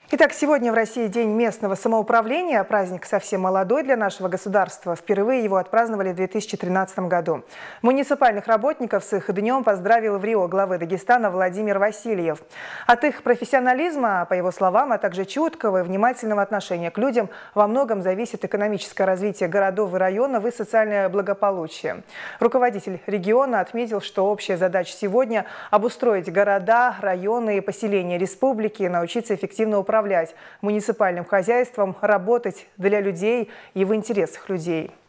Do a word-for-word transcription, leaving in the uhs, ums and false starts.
Итак, сегодня в России День местного самоуправления. Праздник совсем молодой для нашего государства. Впервые его отпраздновали в две тысячи тринадцатом году. Муниципальных работников с их днем поздравил в Рио главы Дагестана Владимир Васильев. От их профессионализма, по его словам, а также чуткого и внимательного отношения к людям во многом зависит экономическое развитие городов и районов и социальное благополучие. Руководитель региона отметил, что общая задача сегодня – обустроить города, районы и поселения республики, научиться эффективно управлять управлять муниципальным хозяйством, работать для людей и в интересах людей.